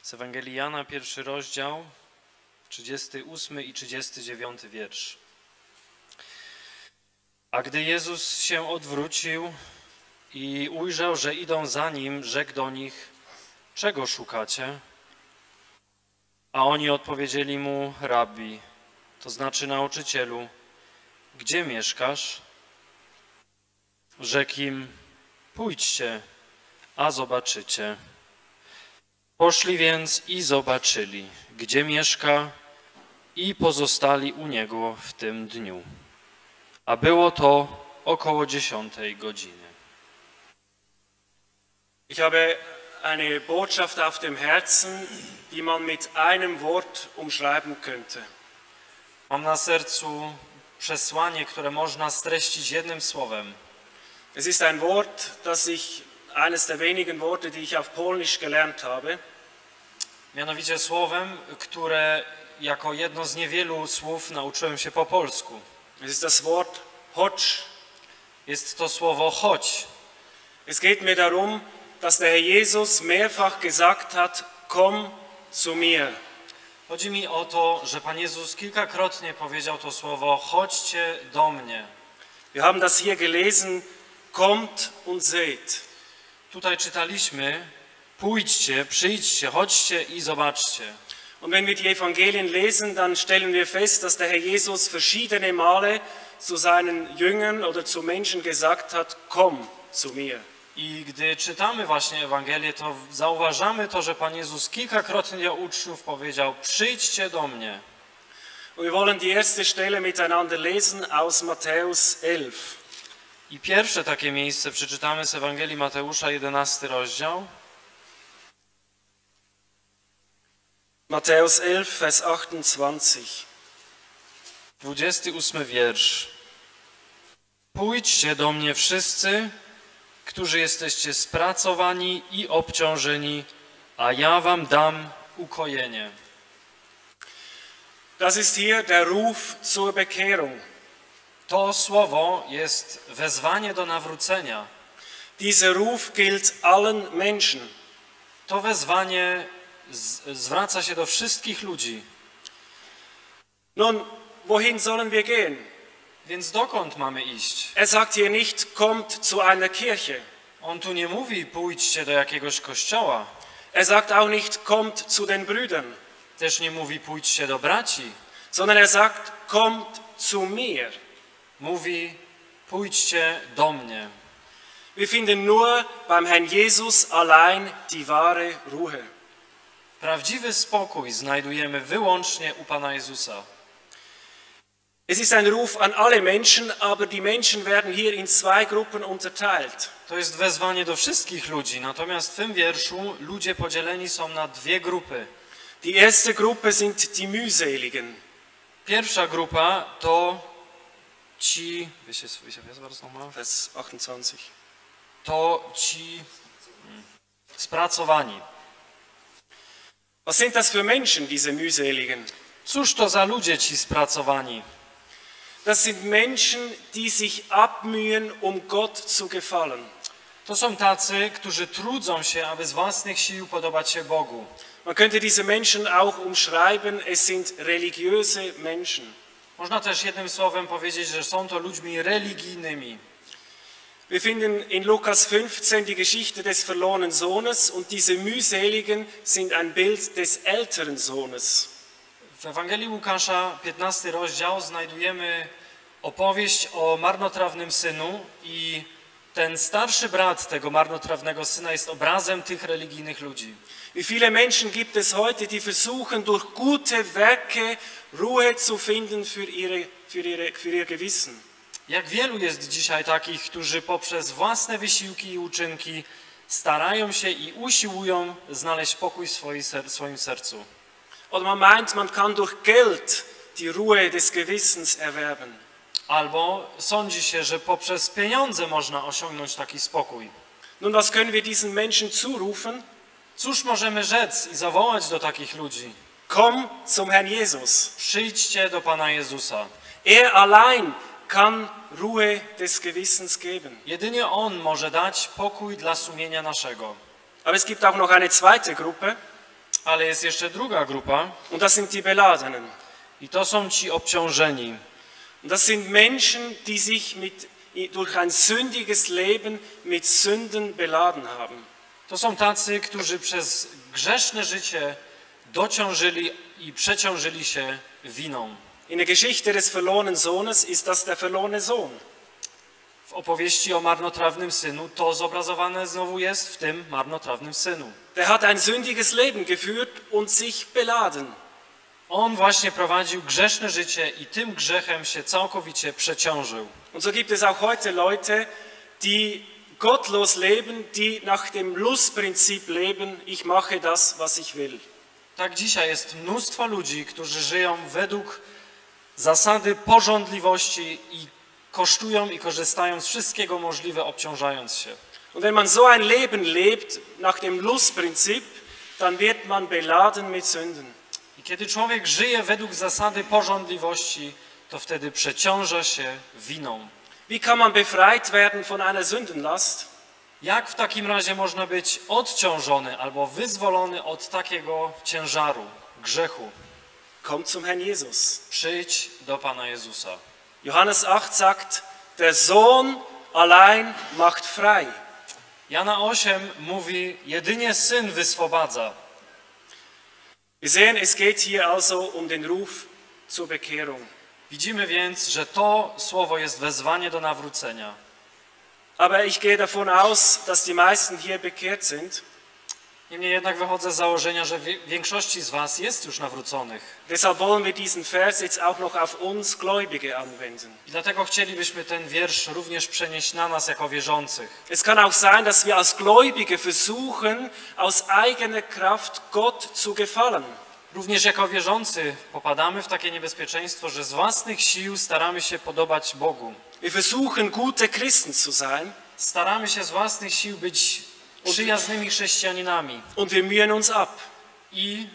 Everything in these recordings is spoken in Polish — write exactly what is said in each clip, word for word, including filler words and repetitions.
Z Ewangelii Jana, pierwszy rozdział, trzydziesty ósmy i trzydziesty dziewiąty wiersz. A gdy Jezus się odwrócił i ujrzał, że idą za Nim, rzekł do nich: czego szukacie? A oni odpowiedzieli Mu: Rabbi, to znaczy nauczycielu, gdzie mieszkasz? Rzekł im: pójdźcie, a zobaczycie. Poszli więc i zobaczyli, gdzie mieszka, i pozostali u Niego w tym dniu. A było to około dziesiątej godziny. Ich habe eine Botschaft auf dem Herzen, die man mit einem Wort umschreiben könnte. Mam na sercu przesłanie, które można streścić jednym słowem. Es ist ein Wort, das ich, eines der wenigen Worte, die ich auf Polnisch gelernt habe. Mianowicie słowem, które jako jedno z niewielu słów nauczyłem się po polsku. Es ist das Wort Chodź. Jest to słowo chodź. Es geht mir darum, dass der Herr Jesus mehrfach gesagt hat, komm zu mir. Chodzi mi o to, że Pan Jezus kilkakrotnie powiedział to słowo: chodźcie do mnie. Wir haben das hier gelesen, kommt und seht. Tutaj czytaliśmy: pójdźcie, przyjdźcie, chodźcie i zobaczcie. Und wenn wir die Evangelien lesen, dann stellen wir fest, dass der Herr Jesus verschiedene Male zu seinen Jüngern oder zu Menschen gesagt hat, komm zu mir. I gdy czytamy właśnie Ewangelię, to zauważamy to, że Pan Jezus kilkakrotnie do uczniów powiedział: przyjdźcie do mnie. Und wir wollen die erste Stelle miteinander lesen aus Matthäus elf. I pierwsze takie miejsce przeczytamy z Ewangelii Mateusza, jedenasty rozdział. Matthäus elf, Vers achtundzwanzig. dwudziesty ósmy wiersz. Pójdźcie do mnie wszyscy, którzy jesteście spracowani i obciążeni, a ja wam dam ukojenie. Das ist hier der Ruf zur Bekehrung. To słowo jest wezwanie do nawrócenia. Dieser Ruf gilt allen Menschen. To wezwanie z, zwraca się do wszystkich ludzi. Nun, wohin sollen wir gehen? Więc dokąd mamy iść? Er sagt hier nicht, kommt zu einer Kirche. On tu nie mówi: pójdźcie do jakiegoś kościoła. Er sagt auch nicht, kommt zu den Brüdern. Też nie mówi: pójdźcie do braci. Sondern er sagt, kommt zu mir. Mówi: pójdźcie do mnie. Wir finden nur beim Herrn Jesus allein die wahre Ruhe. Prawdziwy spokój znajdujemy wyłącznie u Pana Jezusa. Es ist ein Ruf an alle Menschen, aber die Menschen werden hier in zwei Gruppen unterteilt. To jest wezwanie do wszystkich ludzi, natomiast w tym wierszu ludzie podzieleni są na dwie grupy. Die erste Gruppe sind die mühseligen. Pierwsza grupa to ci, Vers achtundzwanzig. to ci hmm, spracowani. Was sind das für Menschen, diese mühseligen? Cóż to za ludzie ci spracowani? Das sind Menschen, die sich abmühen, um Gott zu gefallen. To są tacy, którzy trudzą się, aby z własnych sił podobać się Bogu. Man könnte diese Menschen auch umschreiben, es sind religiöse Menschen. Można też jednym słowem powiedzieć, że są to ludźmi religijnymi. Wir finden in Lukas fünfzehn die Geschichte des verlorenen Sohnes und diese mühseligen sind ein Bild des älteren Sohnes. W Ewangelii Łukasza, piętnasty rozdział, znajdujemy opowieść o marnotrawnym synu i ten starszy brat tego marnotrawnego syna jest obrazem tych religijnych ludzi. Wie viele Menschen gibt es heute, die versuchen durch gute Werke Ruhe zu finden für, ihre, für, ihre, für ihr Gewissen. Jak wielu jest dzisiaj takich, którzy poprzez własne wysiłki i uczynki starają się i usiłują znaleźć pokój w swoim sercu. Oder man meint, man kann durch Geld die Ruhe des Gewissens erwerben. Albo sądzi się, że poprzez pieniądze można osiągnąć taki spokój. Nun, was können wir diesen Menschen zurufen? Cóż możemy rzec i zawołać do takich ludzi? Komm zum Herrn Jesus. Przyjdźcie do Pana Jezusa. Er allein kann Ruhe des Gewissens geben. Jedynie On może dać pokój dla sumienia naszego. Aber es gibt auch noch eine zweite Gruppe. Ale jest jeszcze druga grupa und das sind die Beladenen. i to są ci obciążeni. Und das sind Menschen, die sich mit, durch ein sündiges Leben mit Sünden beladen haben. To są tacy, którzy przez grzeszne życie dociążyli i przeciążyli się winą. In der Geschichte des verlorenen Sohnes ist das der verlorene Sohn. W opowieści o marnotrawnym synu to zobrazowane znowu jest w tym marnotrawnym synu. Der hat ein sündiges Leben geführt und sich beladen. On właśnie prowadził grzeszne życie i tym grzechem się całkowicie przeciążył. Und so gibt es auch heute Leute, die gottlos leben, die nach dem Lustprinzip leben, ich mache das, was ich will. Tak dzisiaj jest mnóstwo ludzi, którzy żyją według zasady pożądliwości i kosztują i korzystają z wszystkiego możliwe, obciążając się. Und wenn man so ein Leben lebt nach dem Lustprinzip, dann wird man beladen mit Sünden. I kiedy człowiek żyje według zasady pożądliwości, to wtedy przeciąża się winą. Wie kann man befreit werden von einer Sündenlast? Jak w takim razie można być odciążony albo wyzwolony od takiego ciężaru, grzechu? Kommt zum Herrn Jesus. Przyjdź do Pana Jezusa. Johannes acht sagt, der Sohn allein macht frei. Jana osiem mówi, jedynie Syn wyswobadza. Wir sehen, es geht hier also um den Ruf zur Bekehrung. Widzimy więc, że to słowo jest wezwanie do nawrócenia. Aber ich gehe davon aus, dass die meisten hier bekehrt sind. Niemniej jednak wychodzę z założenia, że w większości z was jest już nawróconych. Deshalb wollen wir diesen Vers jetzt auch noch auf uns Gläubige anwenden. I dlatego chcielibyśmy ten wiersz również przenieść na nas jako wierzących. Es kann auch sein, dass wir als Gläubige versuchen, aus eigener Kraft Gott zu gefallen. Również jako wierzący popadamy w takie niebezpieczeństwo, że z własnych sił staramy się podobać Bogu. Wir versuchen, gute Christen zu sein. Staramy się z własnych sił być przyjaznymi chrześcijaninami. Und wir mühen uns ab. I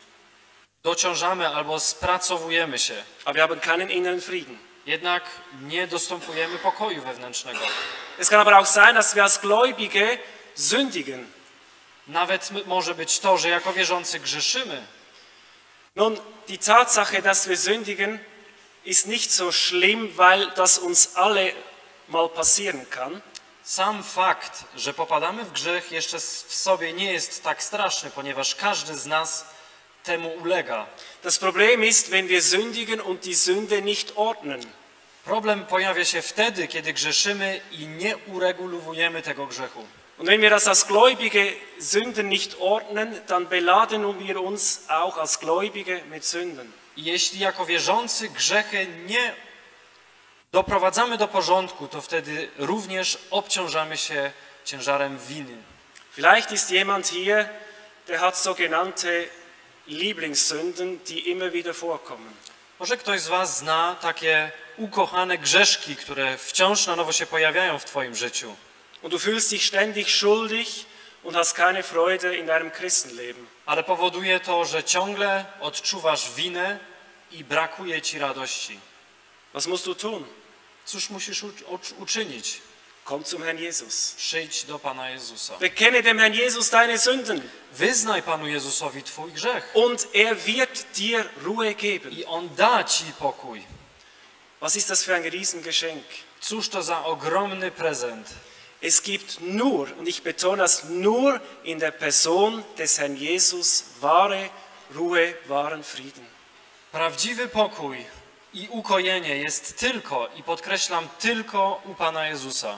dociążamy albo spracowujemy się. Aber wir haben keinen inneren Frieden. Jednak nie dostępujemy pokoju wewnętrznego. Es kann aber auch sein, dass wir als Gläubige sündigen. Nawet może być to, że jako wierzący grzeszymy. Nun, die Tatsache, dass wir sündigen, ist nicht so schlimm, weil das uns alle mal passieren kann. Sam fakt, że popadamy w grzech, jeszcze w sobie nie jest tak straszny, ponieważ każdy z nas temu ulega. Das Problem ist, wenn wir sündigen und die Sünde nicht ordnen. Problem pojawia się wtedy, kiedy grzeszymy i nie uregulowujemy tego grzechu. Und wenn wir das als Gläubige Sünden nicht ordnen, dann beladen wir uns auch als Gläubige mit Sünden. I jeśli jako wierzący grzechy nie doprowadzamy do porządku, to wtedy również obciążamy się ciężarem winy. Vielleicht ist jemand hier, der hat sogenannte Lieblingssünden, die immer wieder vorkommen. Może ktoś z was zna takie ukochane grzeszki, które wciąż na nowo się pojawiają w twoim życiu. Und du fühlst dich ständig schuldig und hast keine Freude in deinem Christenleben. Ale powoduje to, że ciągle odczuwasz winę i brakuje ci radości. Was musst du tun? Cóż musisz uczynić? Komm zum Herrn Jesus. Przyjdź do Pana Jezusa. Bekenne dem Herrn Jesus deine Sünden. Wyznaj Panu Jezusowi twój grzech. Und er wird dir Ruhe geben. I On da ci pokój. Was ist das für ein Riesengeschenk? Cóż to za ogromny prezent. Es gibt nur, und ich betone das, nur in der Person des Herrn Jesus wahre Ruhe, wahren Frieden. Prawdziwy pokój i ukojenie jest tylko, i podkreślam, tylko u Pana Jezusa.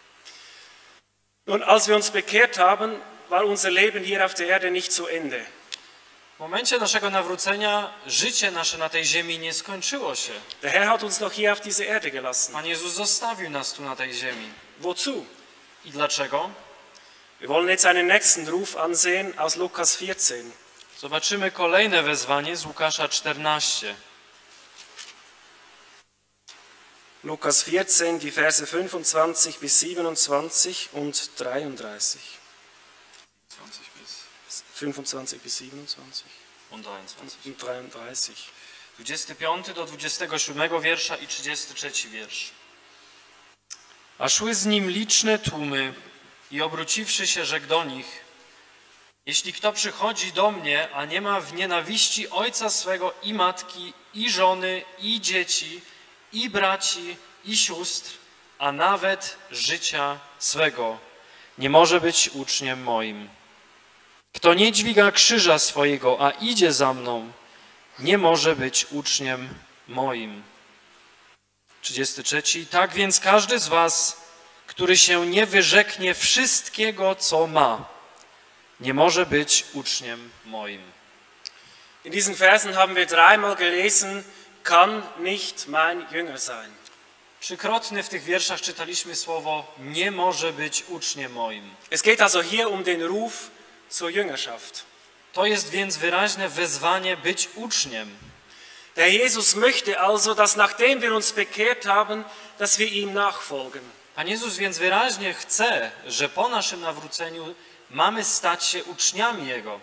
Nun, als wir uns bekehrt haben, war unser Leben hier auf der Erde nicht zu Ende. W momencie naszego nawrócenia życie nasze na tej ziemi nie skończyło się. Der Herr hat uns noch hier auf diese Erde gelassen. Pan Jezus zostawił nas tu na tej ziemi. Wozu? I dlaczego? Wir wollen jetzt einen nächsten Ruf ansehen aus Lukas vierzehn. Zobaczymy kolejne wezwanie z Łukasza czternaście. Lukas vierzehn, die Verse fünfundzwanzig bis siebenundzwanzig und dreiunddreißig. fünfundzwanzig bis siebenundzwanzig Und dreiundzwanzig. und dreiunddreißig. dwudziesty piąty do dwudziestego siódmego wiersza i trzydziesty trzeci wiersz. A szły z nim liczne tłumy i obróciwszy się rzekł do nich: Jeśli kto przychodzi do mnie, a nie ma w nienawiści ojca swego i matki, i żony, i dzieci, i braci, i sióstr, a nawet życia swego, nie może być uczniem moim. Kto nie dźwiga krzyża swojego, a idzie za mną, nie może być uczniem moim. trzydziesty trzeci. Tak więc każdy z was, który się nie wyrzeknie wszystkiego, co ma, nie może być uczniem moim. In diesen Versen haben wir dreimal gelesen, kann nicht mein Jünger sein. Trzykrotnie w tych wierszach czytaliśmy słowo nie może być uczniem moim. Es geht also hier um den Ruf zur Jüngerschaft. To jest więc wyraźne wezwanie być uczniem. Der Jesus möchte also, dass nachdem wir uns bekehrt haben, dass wir ihm nachfolgen. Pan Jezus więc wyraźnie chce, że po naszym nawróceniu mamy stać się uczniami Jego.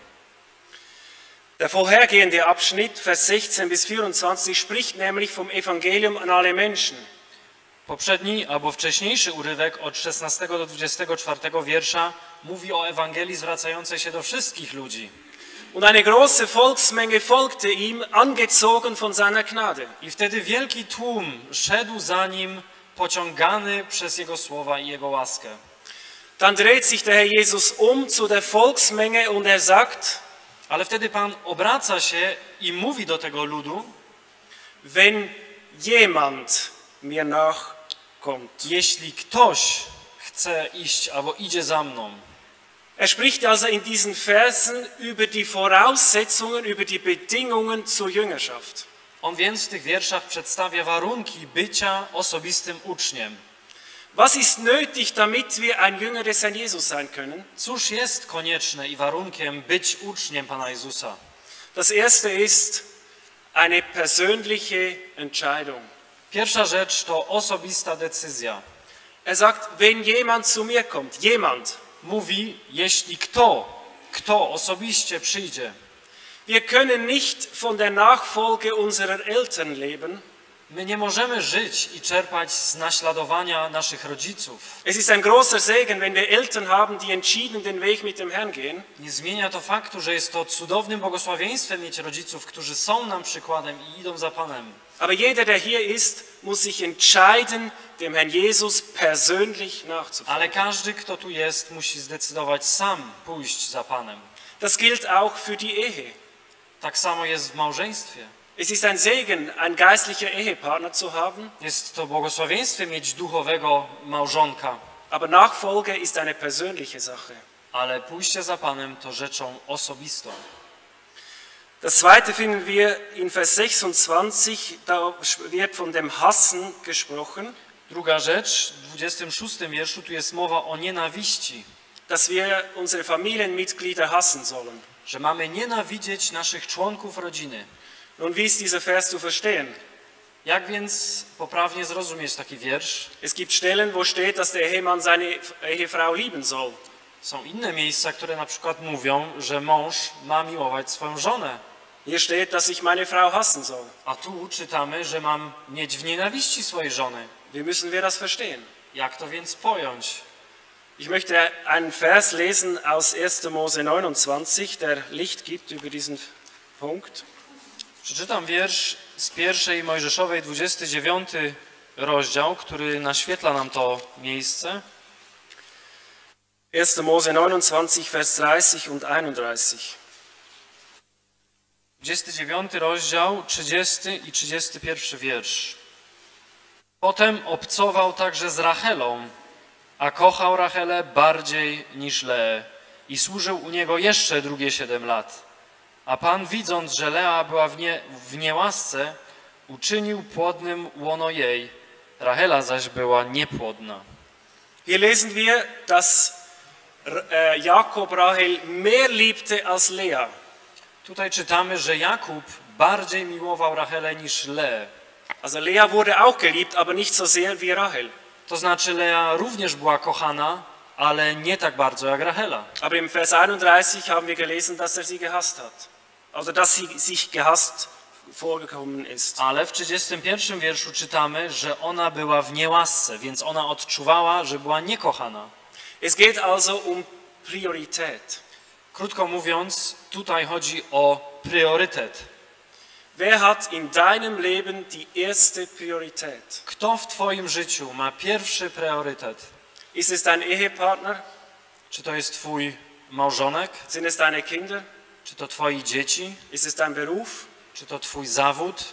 Der vorhergehende Abschnitt, Vers sechzehn bis vierundzwanzig, spricht nämlich vom Evangelium an alle Menschen. Poprzedni albo wcześniejszy urywek od szesnastego do dwudziestego czwartego wiersza mówi o Ewangelii zwracającej się do wszystkich ludzi. Und eine große Volksmenge folgte ihm, angezogen von seiner Gnade. I wtedy wielki tłum szedł za nim, pociągany przez Jego słowa i Jego łaskę. Dann dreht sich der Herr Jesus um zu der Volksmenge und er sagt, Ale wtedy Pan obraca się i mówi do tego ludu, wenn jemand mir nachkommt. jeśli ktoś chce iść albo idzie za mną. Er spricht also in diesen Versen über die Voraussetzungen, über die Bedingungen zur Jüngerschaft. On więc w tych wierszach przedstawia warunki bycia osobistym uczniem. Was ist nötig, damit wir ein Jünger des Herrn Jesus sein können? Cóż jest konieczne i warunkiem być uczniem Pana Jezusa? Das erste ist eine persönliche Entscheidung. Pierwsza rzecz to osobista decyzja. Er sagt, wenn jemand zu mir kommt, jemand. Mówi, jeśli kto, kto osobiście przyjdzie. Wir können nicht von der Nachfolge unserer Eltern leben. My nie możemy żyć i czerpać z naśladowania naszych rodziców. Es ist ein großer Segen, wenn wir Eltern haben, die entschieden den Weg mit dem Herrn gehen. Nie zmienia to faktu, że jest to cudownym błogosławieństwem mieć rodziców, którzy są nam przykładem i idą za Panem. Aber jeder, der hier ist, muss sich entscheiden, dem Herrn Jesus persönlich nachzufolgen. Ale każdy, kto tu jest, musi zdecydować sam pójść za Panem. Das gilt auch für die Ehe. Tak samo jest w małżeństwie. Es ist ein Segen, einen geistlichen Ehepartner zu haben. Jest to błogosławieństwo mieć duchowego małżonka. Aber Nachfolge ist eine persönliche Sache. Ale pójście za Panem to rzeczą osobistą. Das zweite finden wir in Vers sechsundzwanzig, da wird von dem Hassen gesprochen. Druga rzecz, w dwudziestym szóstym wierszu tu jest mowa o nienawiści. Dass wir unsere Familienmitglieder hassen sollen. Że mamy nienawidzieć naszych członków rodziny. Nun, wie ist dieser Vers zu verstehen? Jak więc poprawnie zrozumieć taki wiersz? Es gibt Stellen, wo steht, dass der Ehemann seine Ehefrau lieben soll. Są inne miejsca, które na przykład mówią, że mąż ma miłować swoją żonę. Hier steht, dass ich meine Frau hassen soll. A tu czytamy, że mam mieć w nienawiści swojej żony. Wie müssen wir das verstehen? Jak to więc pojąć? Ich möchte einen Vers lesen aus erster Mose neunundzwanzig, der Licht gibt über diesen Punkt. Przeczytam wiersz z pierwszej Mojżeszowej, dwudziesty dziewiąty rozdział, który naświetla nam to miejsce. erster Mose neunundzwanzig, Vers dreißig und einunddreißig. dwudziesty dziewiąty rozdział, trzydziesty i trzydziesty pierwszy wiersz. Potem obcował także z Rachelą, a kochał Rachelę bardziej niż Leę i służył u niego jeszcze drugie siedem lat. A Pan, widząc, że Lea była w, nie, w niełasce, uczynił płodnym łono jej, Rachela zaś była niepłodna. Hier lesen wir, dass Jakob Rachel mehr liebte als Lea. Tutaj czytamy, że Jakub bardziej miłował Rachelę niż Leę. Also Lea wurde auch geliebt, aber nicht so sehr wie Rachel. To znaczy Lea również była kochana, ale nie tak bardzo jak Rachela. Aber im Vers einunddreißig haben wir gelesen, dass er sie gehasst hat. Also dass sie sich gehasst vorgekommen ist. Ale w trzydziestym pierwszym wierszu czytamy, że ona była w niełasce, więc ona odczuwała, że była niekochana. Es geht also um Priorität. Krótko mówiąc, tutaj chodzi o priorytet. Wer hat in deinem Leben die erste Priorität? Kto w twoim życiu ma pierwszy priorytet? Ist es dein Ehepartner? Czy to jest twój małżonek? Sind es deine Kinder? Czy to twoi dzieci? Ist es dein Beruf? Czy to twój zawód?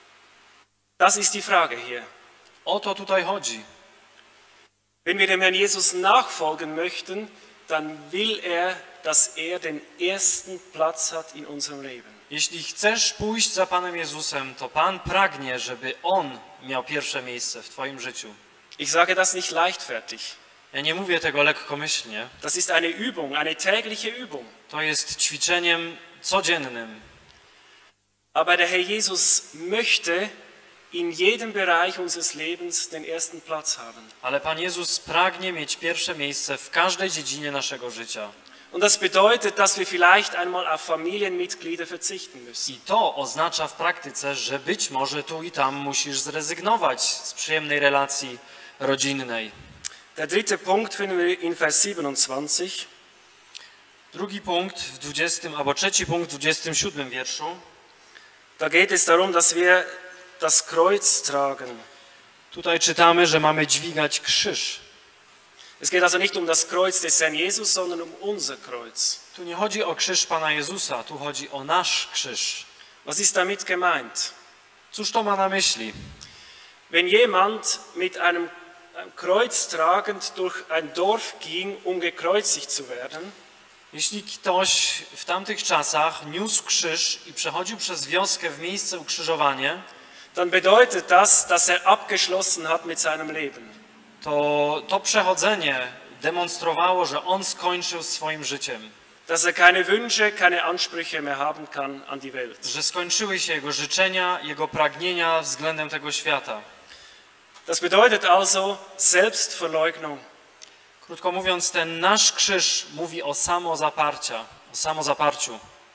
Das ist die Frage hier. O to tutaj chodzi. Wenn wir dem Herrn Jesus nachfolgen möchten, dann will er, dass er den ersten Platz hat in unserem Leben. Jeśli chcesz pójść za Panem Jezusem, to Pan pragnie, żeby On miał pierwsze miejsce w twoim życiu. Ich sage das nicht leichtfertig. Ja nie mówię tego lekkomyślnie. Das ist eine Übung, eine tägliche Übung. To jest ćwiczeniem codziennym. Aber der Herr Jesus möchte in jedem Bereich unseres Lebens den ersten Platz haben. Ale Pan Jezus pragnie mieć pierwsze miejsce w każdej dziedzinie naszego życia. Und das bedeutet, dass wir vielleicht einmal auf Familienmitglieder verzichten müssen. I to oznacza w praktyce, że być może tu i tam musisz zrezygnować z przyjemnej relacji rodzinnej. Der dritte Punkt finden wir in Vers siebenundzwanzig. Drugi punkt w dwudziestym, albo trzeci punkt w dwudziestym siódmym wierszu. Da geht es darum, dass wir das Kreuz tragen. Tutaj czytamy, że mamy dźwigać krzyż. Es geht also nicht um das Kreuz des Herrn Jesus, sondern um unser Kreuz. Tu nie chodzi o krzyż Pana Jezusa, tu chodzi o nasz krzyż. Was ist damit gemeint? Cóż to ma na myśli? Wenn jemand mit einem Kreuz tragend durch ein Dorf ging, um gekreuzigt zu werden, Jeśli ktoś w tamtych czasach niósł krzyż i przechodził przez wioskę w miejsce ukrzyżowania, dann bedeutet das, dass er abgeschlossen hat mit seinem Leben. to to przechodzenie demonstrowało, że on skończył swoim życiem. Dass er keine Wünsche, keine Ansprüche mehr haben kann an die Welt. Że skończyły się jego życzenia, jego pragnienia względem tego świata. Das bedeutet also Selbstverleugnung. Krótko mówiąc, ten nasz krzyż mówi o samozaparcia, o samozaparciu.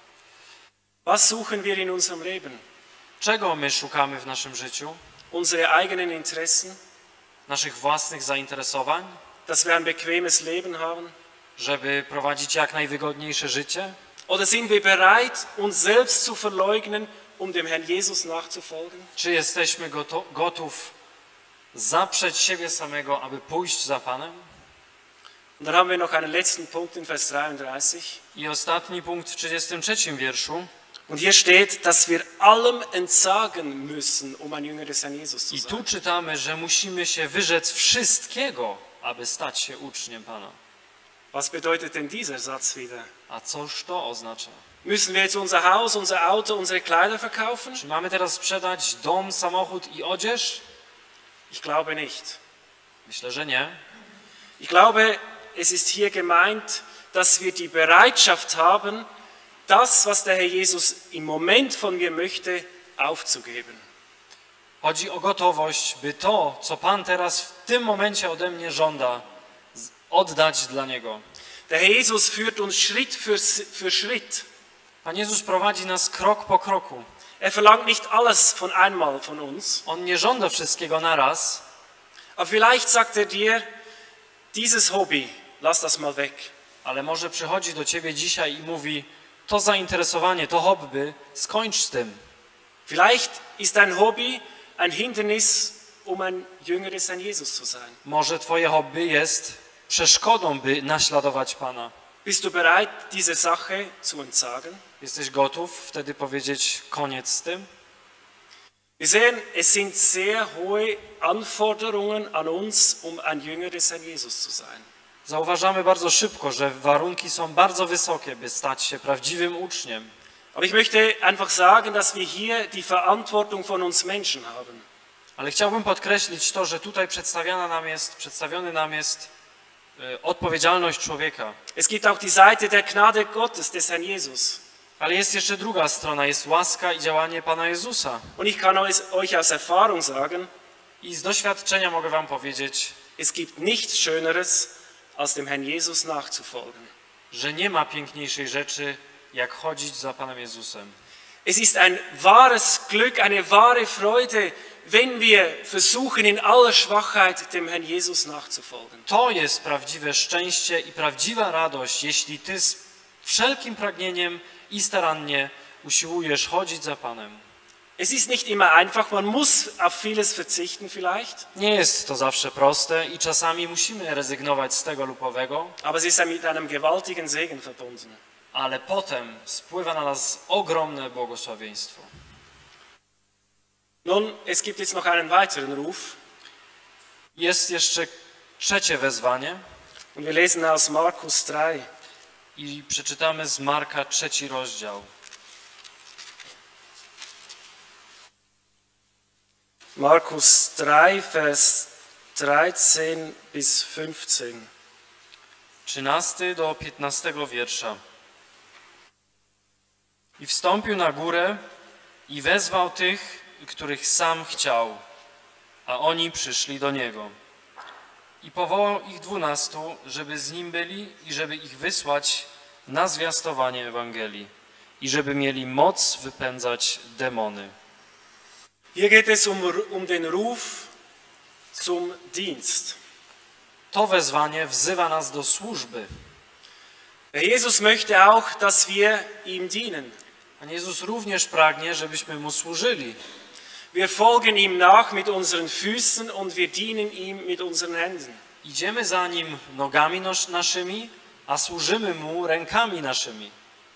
Was suchen wir in unserem Leben? Czego my szukamy w naszym życiu? Unsere eigenen Interessen? Naszych własnych zainteresowań? Dass wir ein bequemes Leben haben? Żeby prowadzić jak najwygodniejsze życie? Oder sind wir bereit, uns selbst zu verleugnen, um dem Herrn Jesus nachzufolgen? Czy jesteśmy goto- gotów zaprzeć siebie samego, aby pójść za Panem? Und dann haben wir noch einen letzten Punkt in Vers dreiunddreißig. I ostatni punkt w trzydziestym trzecim wierszu. Und hier steht, dass wir allem entsagen müssen, um ein Jünger des Herrn Jesus zu I sein. tu czytamy, że musimy się wyrzec wszystkiego, aby stać się uczniem Pana. Was bedeutet denn dieser Satz wieder? A cóż to oznacza? Müssen wir jetzt unser Haus, unser Auto, unsere Kleider verkaufen? Czy mamy teraz sprzedać dom, samochód i odzież? Ich glaube nicht. Myślę, że nie. Ich glaube, es ist hier gemeint, dass wir die Bereitschaft haben, das, was der Herr Jesus im Moment von mir möchte, aufzugeben. Chodzi o gotowość, by to, co Pan teraz w tym momencie ode mnie żąda, z- oddać dla Niego. Der Herr Jesus führt uns Schritt für, für Schritt. Pan Jezus prowadzi nas krok po kroku. Er verlangt nicht alles von einmal von uns. On nie żąda wszystkiego naraz, Aber vielleicht sagt er dir, dieses Hobby, lass das mal weg. ale może przychodzi do Ciebie dzisiaj i mówi, to zainteresowanie, to hobby, skończ z tym. Vielleicht ist dein Hobby ein Hindernis, um ein Jünger des Herrn Jesus zu sein. Może Twoje hobby jest przeszkodą, by naśladować Pana. Bist du bereit, diese Sache zu entsagen? Jesteś gotów wtedy powiedzieć koniec z tym? Wir sehen, es sind sehr hohe Anforderungen an uns, um ein Jünger des Herrn Jesus zu sein. Zauważamy bardzo szybko, że warunki są bardzo wysokie, by stać się prawdziwym uczniem. Aber ich möchte einfach sagen, dass wir hier die Verantwortung von uns Menschen haben. Ale chciałbym podkreślić to, że tutaj przedstawiana nam jest, przedstawiony nam jest e, odpowiedzialność człowieka. Es gibt auch die Seite der Gnade Gottes, des Herrn Jesus. Ale jest jeszcze druga strona, jest łaska i działanie Pana Jezusa. Und ich kann euch euch aus Erfahrung sagen, I z doświadczenia mogę wam powiedzieć, es gibt nichts Schöneres, als dem Herrn Jesus nachzufolgen. że nie ma piękniejszej rzeczy, jak chodzić za Panem Jezusem. Es ist ein wahres Glück, eine wahre Freude, wenn wir versuchen, in aller Schwachheit dem Herrn Jesus nachzufolgen. To jest prawdziwe szczęście i prawdziwa radość, jeśli ty z wszelkim pragnieniem i starannie usiłujesz chodzić za Panem. Es ist nicht immer einfach, man muss auf vieles verzichten vielleicht, Nie jest to zawsze proste i czasami musimy rezygnować z tego lub owego, aber es ist mit einem gewaltigen Segen verbunden. ale potem spływa na nas ogromne błogosławieństwo. Nun, es gibt jetzt noch einen weiteren Ruf. Jest jeszcze trzecie wezwanie Und wir lesen aus Markus drei. i przeczytamy z Marka trzeci rozdział. Markus drei, Vers dreizehn bis fünfzehn. trzynasty do piętnastego wiersza. I wstąpił na górę i wezwał tych, których sam chciał, a oni przyszli do niego. I powołał ich dwunastu, żeby z nim byli i żeby ich wysłać na zwiastowanie Ewangelii i żeby mieli moc wypędzać demony. Hier geht es um, um den Ruf zum Dienst. To wezwanie wzywa nas do służby. Der Jesus möchte auch, dass wir ihm dienen. Pan Jezus również pragnie, żebyśmy Mu służyli. Wir folgen ihm nach mit unseren Füßen und wir dienen ihm mit unseren Händen. Idziemy za Nim nogami nos- naszymi, a służymy Mu rękami naszymi.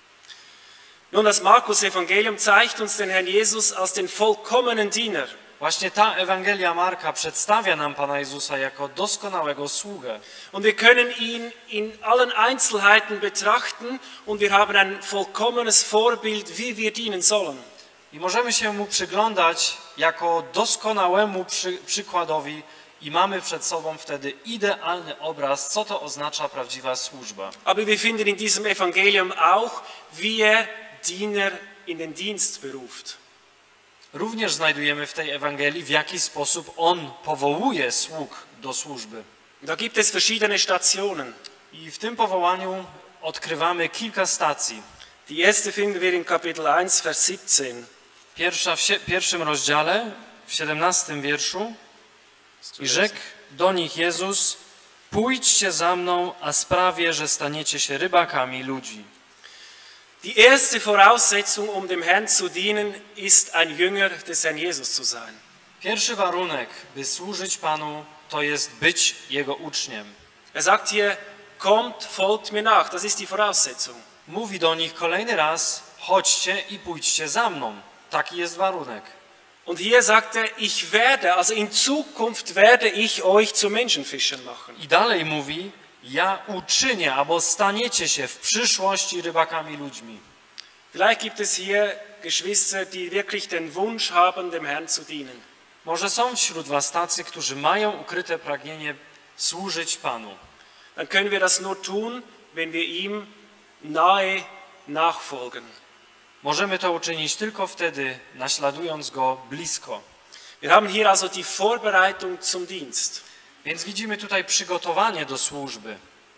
Nun, das Markus-Evangelium zeigt uns den Herrn Jesus als den vollkommenen Diener. Właśnie ta Ewangelia Marka przedstawia nam Pana Jezusa jako doskonałego sługę. Und wir können ihn in allen Einzelheiten betrachten und wir haben ein vollkommenes Vorbild, wie wir dienen sollen. I możemy się Mu przyglądać jako doskonałemu przy, przykładowi i mamy przed sobą wtedy idealny obraz, co to oznacza prawdziwa służba. Aber wir finden in diesem Evangelium auch, wie er Diener in den Dienst beruft. Również znajdujemy w tej Ewangelii, w jaki sposób On powołuje sług do służby. Da gibt es verschiedene Stationen. I w tym powołaniu odkrywamy kilka stacji. Die erste finden wir in Kapitel eins, Vers siebzehn. Pierwsza w sie- pierwszym rozdziale, w siedemnastym wierszu. I rzekł do nich Jezus: pójdźcie za mną, a sprawię, że staniecie się rybakami ludzi. Die erste Voraussetzung, um dem Herrn zu dienen, ist ein Jünger des Herrn Jesus zu sein. Pierwszy warunek, by służyć Panu, to jest być Jego uczniem. Er sagt hier, kommt, folgt mir nach. Das ist die Voraussetzung. Mówi do nich kolejny raz: chodźcie i pójdźcie za mną. Taki jest warunek. Und hier sagt er, ich werde, also in Zukunft werde ich euch zu Menschenfischern machen. I dalej mówi: ja uczynię, albo staniecie się w przyszłości rybakami ludźmi. Vielleicht gibt es hier Geschwister, die wirklich den Wunsch haben, dem Herrn zu dienen. Może są wśród was tacy, którzy mają ukryte pragnienie służyć Panu. Dann können wir das nur tun, wenn wir ihm nahe nachfolgen. Możemy to uczynić tylko wtedy, naśladując Go blisko. Wir haben hier also die Vorbereitung zum Dienst. Więc widzimy tutaj przygotowanie do służby.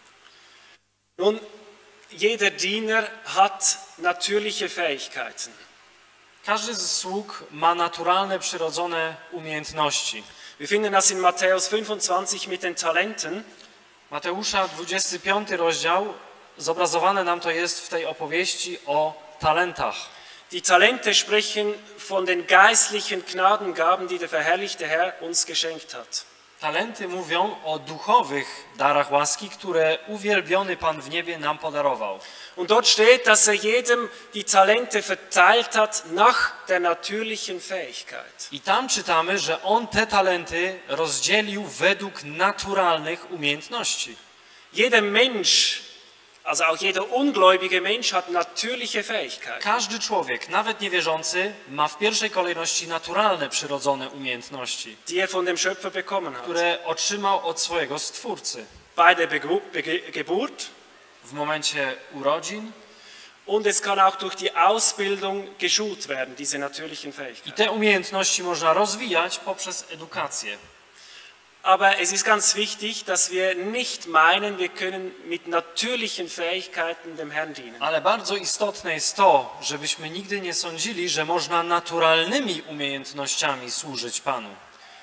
Nun, jeder Diener hat natürliche Fähigkeiten. Każdy z sług ma naturalne, przyrodzone umiejętności. Wir finden das in Matthäus fünfundzwanzig mit den Talenten. Mateusza dwudziesty piąty rozdział, zobrazowane nam to jest w tej opowieści o talentach. Die Talente sprechen von den geistlichen Gnadengaben, die der verherrlichte Herr uns geschenkt hat. Talenty mówią o duchowych darach łaski, które uwielbiony Pan w niebie nam podarował. Und dort steht, dass er jedem die Talente verteilt hat nach der natürlichen Fähigkeit. I tam czytamy, że On te talenty rozdzielił według naturalnych umiejętności. Jeder Mensch, also auch jeder ungläubige Mensch hat natürliche Fähigkeiten, Każdy człowiek, nawet niewierzący, ma w pierwszej kolejności naturalne, przyrodzone umiejętności, die er von dem Schöpfer bekommen hat. które otrzymał od swojego Stwórcy Bei der Begu- Bege- Geburt w momencie urodzin. und es kann auch durch die Ausbildung geschult werden, diese natürlichen I Fähigkeiten. te umiejętności można rozwijać poprzez edukację. Aber es ist ganz wichtig, dass wir nicht meinen, wir können mit natürlichen Fähigkeiten dem Herrn dienen. Ale bardzo istotne jest to, żebyśmy nigdy nie sądzili, że można naturalnymi umiejętnościami służyć Panu.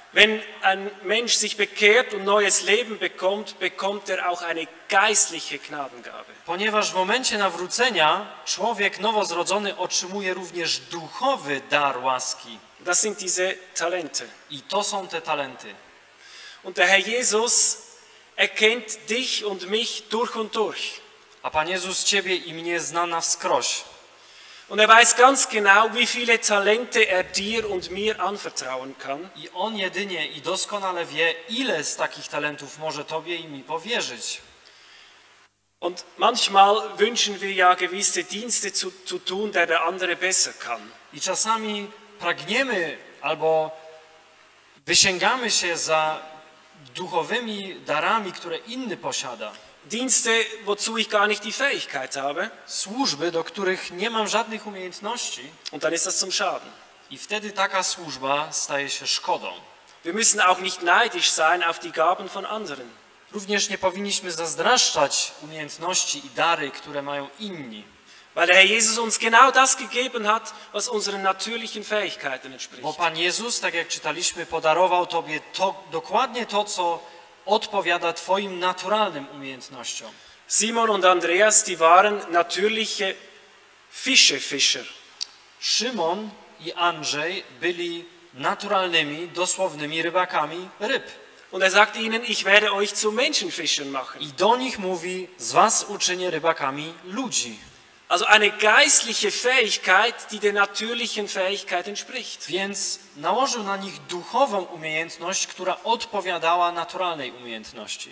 Wenn ein Mensch sich bekehrt und neues Leben bekommt, bekommt er auch eine geistliche Gnadengabe. Ponieważ w momencie nawrócenia człowiek nowozrodzony otrzymuje również duchowy dar łaski. Das sind diese Talente. I to są te talenty. Und der Herr Jesus erkennt dich und mich durch und durch. A Pan Jezus ciebie i mnie zna na wskroś. Und er weiß ganz genau, wie viele Talente er dir und mir anvertrauen kann. I On jedynie i doskonale wie, ile z takich talentów może tobie i mi powierzyć. Und manchmal wünschen wir ja gewisse Dienste zu, zu tun, der der andere besser kann. I czasami pragniemy albo wysięgamy się za duchowymi darami, które inny posiada. Dienste, wozu ich gar nicht die Fähigkeit habe. Służby, do których nie mam żadnych umiejętności. Und dann ist das zum Schaden. I wtedy taka służba staje się szkodą. Wir müssen auch nicht neidisch sein auf die Gaben von anderen. Również nie powinniśmy zazdraszczać umiejętności i dary, które mają inni. Weil der Herr Jesus uns genau das gegeben hat, was unseren natürlichen Fähigkeiten entspricht. Bo Pan Jezus, tak jak czytaliśmy, podarował tobie to, dokładnie to, co odpowiada twoim naturalnym umiejętnościom. Simon und Andreas, die waren natürliche Fischefischer. Szymon i Andrzej byli naturalnymi, dosłownymi rybakami ryb. Und er sagt ihnen, ich werde euch zu Menschenfischern machen. I do nich mówi, z was uczynię rybakami ludzi. Also eine geistliche Fähigkeit, die der natürlichen Fähigkeit entspricht. Więc nałożył na nich duchową umiejętność, która odpowiadała naturalnej umiejętności.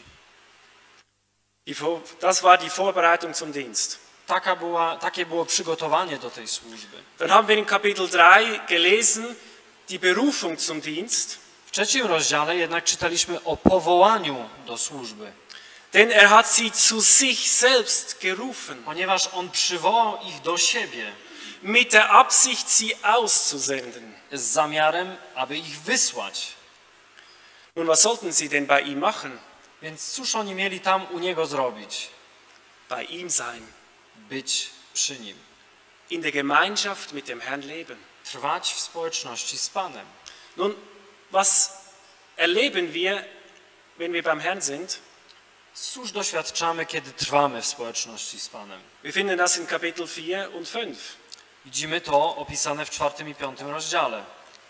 Das war die Vorbereitung zum Dienst. Taka była, takie było przygotowanie do tej służby. Dann haben wir in Kapitel drei gelesen, die Berufung zum Dienst. W trzecim rozdziale jednak czytaliśmy o powołaniu do służby. Denn er hat sie zu sich selbst gerufen. Ponieważ On przywołał ich do siebie. Mit der Absicht, sie auszusenden. Z zamiarem, aby ich wysłać. Nun, was sollten sie denn bei ihm machen? Więc cóż oni mieli tam u Niego zrobić? Bei ihm sein. Być przy Nim. In der Gemeinschaft mit dem Herrn leben. Trwać w społeczności z Panem. Nun, was erleben wir, wenn wir beim Herrn sind? Cóż doświadczamy, kiedy trwamy w społeczności z Panem? Wir finden das in Kapitel vier und fünf. Widzimy to opisane w czwartym i piątym rozdziale.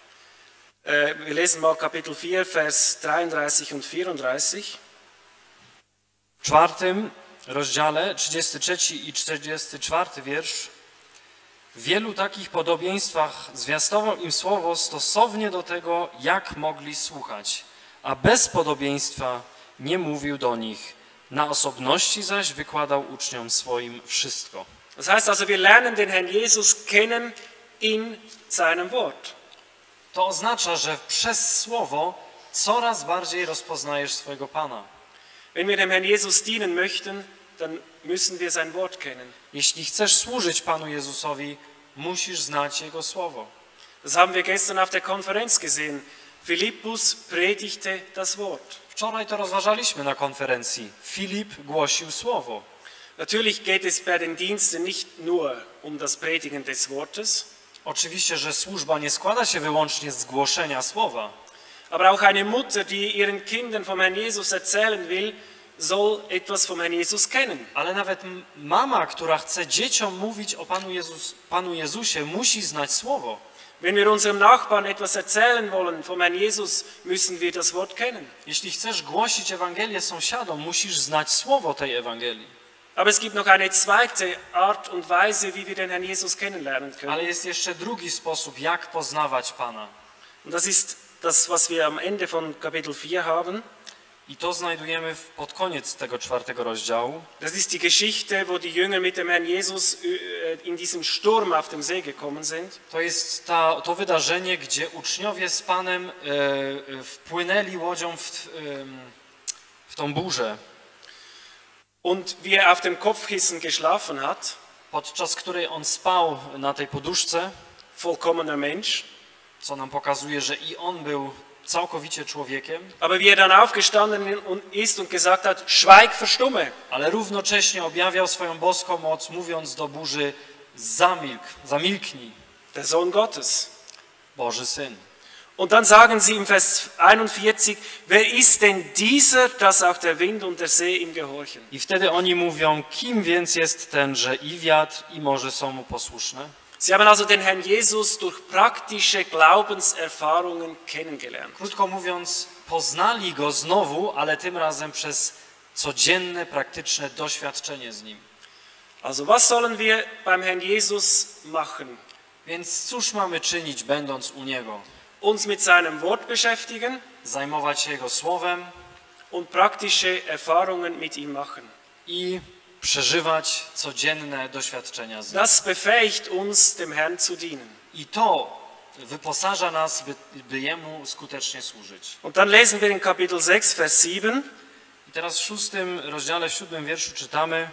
Wir lesen mal Kapitel vier, Vers dreiunddreißig und vierunddreißig. W czwartym rozdziale, trzydziesty trzeci i czterdziesty czwarty wiersz. W wielu takich podobieństwach zwiastował im słowo stosownie do tego, jak mogli słuchać, a bez podobieństwa nie mówił do nich. Na osobności zaś wykładał uczniom swoim wszystko. Das heißt also, wir lernen den Herrn Jesus kennen in seinem Wort. To oznacza, że przez słowo coraz bardziej rozpoznajesz swojego Pana. Wenn wir dem Herrn Jesus dienen möchten, dann müssen wir sein Wort kennen. Jeśli chcesz służyć Panu Jezusowi, musisz znać Jego słowo. Das haben wir gestern auf der Konferenz gesehen. Philippus predigte das Wort. Wczoraj to rozważaliśmy na konferencji. Filip głosił słowo. Natürlich geht es bei den Diensten nicht nur um das Predigen des Wortes. Oczywiście, że służba nie składa się wyłącznie z głoszenia słowa. Aber auch eine Mutter, die ihren Kindern vom Herrn Jesus erzählen will, soll etwas vom Herrn Jesus kennen. Ale nawet mama, która chce dzieciom mówić o Panu, Jezus, Panu Jezusie, musi znać słowo. Wenn wir unserem Nachbarn etwas erzählen wollen vom Herrn Jesus, müssen wir das Wort kennen. Jeśli chcesz głosić Ewangelię sąsiadom, musisz znać słowo tej Ewangelii. Aber es gibt noch eine zweite Art und Weise, wie wir den Herrn Jesus kennenlernen können. Ale jest jeszcze drugi sposób, jak poznawać Pana. Und das ist das, was wir am Ende von Kapitel vier haben. I to znajdujemy pod koniec tego czwartego rozdziału. Das ist die Geschichte, wo die Jünger mit dem Herrn Jesus in diesem Sturm auf dem See gekommen sind. To jest ta, to wydarzenie, gdzie uczniowie z Panem e, wpłynęli łodzią w, e, w tą burzę. Und wie er auf dem Kopfkissen geschlafen hat, podczas której on spał na tej poduszce, vollkommener Mensch, co nam pokazuje, że i on był całkowicie człowiekiem, aber wie er dann aufgestanden ist und gesagt hat, schweig, verstumme. Ale równocześnie objawiał swoją boską moc, mówiąc do burzy, zamilk, zamilknij. Der Sohn Gottes. Boży Syn. Und dann sagen sie im Vers einundvierzig, wer ist denn dieser, dass auch der Wind und der See ihm gehorchen? I wtedy oni mówią, kim więc jest ten, że i wiatr, i morze są mu posłuszne? Sie haben also den Herrn Jesus durch praktische Glaubenserfahrungen kennengelernt. Krótko mówiąc, poznali Go znowu, ale tym razem przez codzienne, praktyczne doświadczenie z Nim. Also was sollen wir beim Herrn Jesus machen? Więc cóż mamy czynić, będąc u Niego? Uns mit seinem Wort beschäftigen Zajmować się Jego Słowem und praktische Erfahrungen mit ihm machen. i przeżywać codzienne doświadczenia z Nim. Das befähigt uns, dem Herrn zu dienen. I to wyposaża nas, by, by Jemu skutecznie służyć. Und dann lesen wir in Kapitel sechs, Vers sieben, I teraz w szóstym rozdziale, w siódmym wierszu czytamy: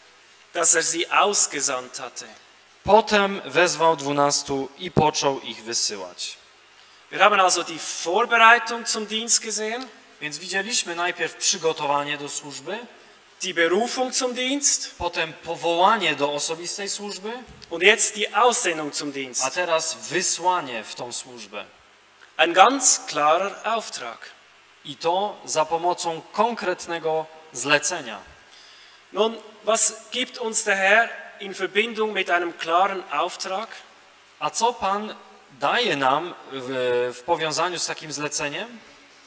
dass er sie ausgesandt hatte. Potem wezwał dwunastu i począł ich wysyłać. Wir haben also die Vorbereitung zum Dienst gesehen, Więc widzieliśmy najpierw przygotowanie do służby, die Berufung zum Dienst potem powołanie do osobistej służby, und jetzt die Aussendung zum a Dienst. teraz wysłanie w tą służbę. Ein ganz klarer Auftrag. I to za pomocą konkretnego zlecenia. Nun, was gibt uns der Herr in Verbindung mit einem klaren Auftrag? A co Pan daje nam w, w powiązaniu z takim zleceniem?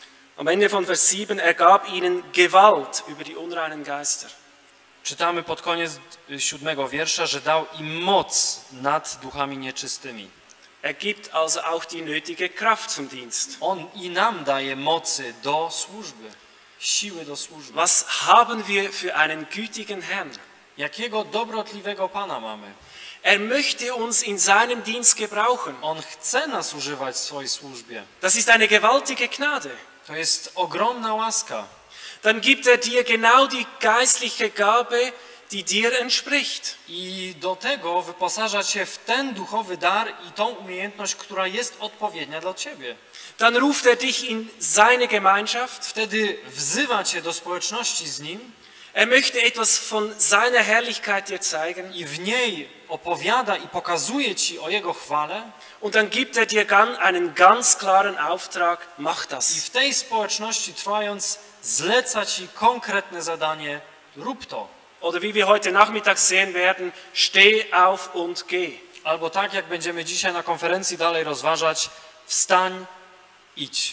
Am Ende von Vers sieben, er gab ihnen Gewalt über die unreinen Geister. Czytamy pod koniec siódmego wiersza, że dał im moc nad duchami nieczystymi. Er gibt also auch die nötige Kraft zum Dienst. On i nam daje mocy do służby, siły do służby. Was haben wir für einen gütigen Herrn? Jakiego dobrotliwego Pana mamy? Er möchte uns in seinem Dienst gebrauchen. On chce nas używać w swojej służbie. Das ist eine gewaltige Gnade. To jest ogromna łaska. Dann gibt er dir genau die geistliche Gabe, die dir entspricht. I do tego wyposaża cię w ten duchowy dar i tą umiejętność, która jest odpowiednia dla ciebie. Dann ruft er dich in seine Gemeinschaft. Wtedy wzywa cię do społeczności z Nim Er möchte etwas von seiner Herrlichkeit dir zeigen. i w niej opowiada i pokazuje ci o Jego chwale. Und dann gibt er dir gan- einen ganz klaren Auftrag, mach I das. w tej społeczności trwając zleca ci konkretne zadanie, rób to. Oder wie wir heute Nachmittag sehen werden, steh auf und geh. Albo tak jak będziemy dzisiaj na konferencji dalej rozważać, wstań, idź.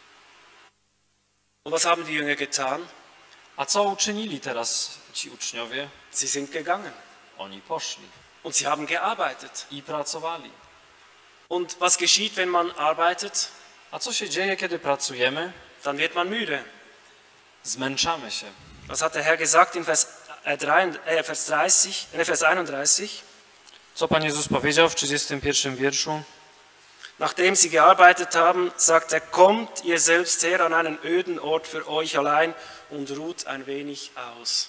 Und was haben die Jünger getan? A co uczynili teraz ci uczniowie? Sie sind gegangen Oni poszli und sie haben gearbeitet. i pracowali. Und was geschieht, wenn man arbeitet? A co się dzieje, kiedy pracujemy? Dann wird man müde. Zmęczamy się. Was hat der Herr gesagt in Vers, äh, drei, äh, Vers, dreißig, äh, Vers einunddreißig? Co Pan Jezus powiedział w trzydziestym pierwszym wierszu? Nachdem sie gearbeitet haben, sagt er, kommt ihr selbst her an einen öden Ort für euch allein und ruht ein wenig aus.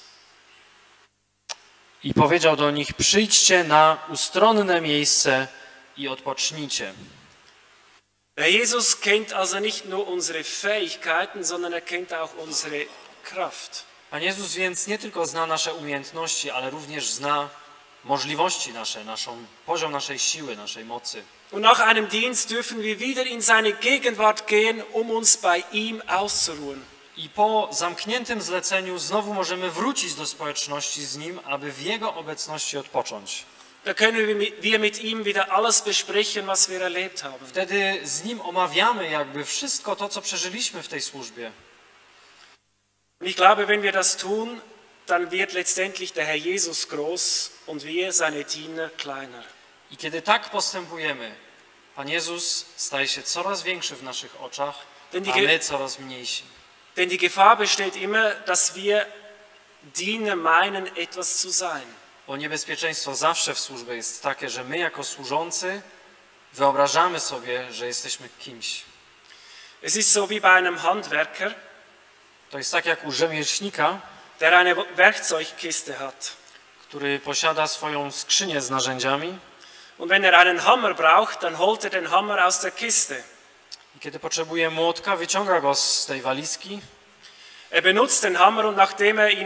I powiedział do nich, przyjdźcie na ustronne miejsce i odpocznijcie. Der Jesus kennt also nicht nur unsere Fähigkeiten, sondern er kennt auch unsere Kraft. Pan Jezus więc nie tylko zna nasze umiejętności, ale również zna możliwości nasze, naszą, poziom naszej siły, naszej mocy. Und nach einem Dienst dürfen wir wieder in seine Gegenwart gehen, um uns bei ihm auszuruhen. I po zamkniętym zleceniu znowu możemy wrócić do społeczności z Nim, aby w Jego obecności odpocząć. Da können wir mit ihm wieder alles besprechen, was wir erlebt haben. Wtedy z Nim omawiamy jakby wszystko to, co przeżyliśmy w tej służbie. Und ich glaube, wenn wir das tun, dann wird letztendlich der Herr Jesus groß und wir, seine Diener, kleiner. I kiedy tak postępujemy, Pan Jezus staje się coraz większy w naszych oczach, a my coraz mniejsi. Denn die Gefahr besteht immer, dass wir Diener meinen, etwas zu sein. Bo niebezpieczeństwo zawsze w służbie jest takie, że my jako służący wyobrażamy sobie, że jesteśmy kimś. Es ist so wie bei einem Handwerker, To jest tak jak u rzemieślnika, der eine Werkzeugkiste hat. który posiada swoją skrzynię z narzędziami. Und wenn er einen Hammer braucht, dann holt er den Hammer aus der Kiste. I kiedy potrzebuje młotka, wyciąga go z tej walizki. Er benutzt den Hammer und nachdem er ihn